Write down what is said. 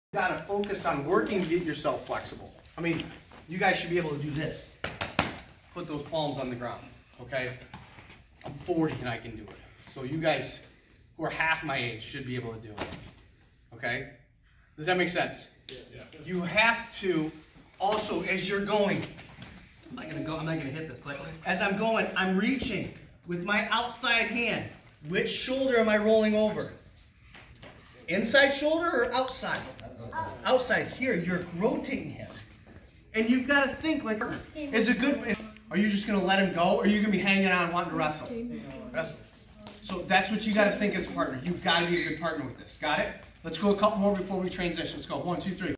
You gotta focus on working to get yourself flexible. I mean, you guys should be able to do this. Put those palms on the ground, okay? I'm 40 and I can do it. So you guys who are half my age should be able to do it, okay? Does that make sense? Yeah. You have to also, as you're going, I'm not gonna hit this, but as I'm going, I'm reaching with my outside hand. Which shoulder am I rolling over? Inside shoulder or outside? Outside. Here, you're rotating him. And you've got to think, like, is it good? Are you just going to let him go, or are you going to be hanging on wanting to wrestle? Wrestle. So that's what you got to think as a partner. You've got to be a good partner with this. Got it? Let's go a couple more before we transition. Let's go. 1, 2, 3.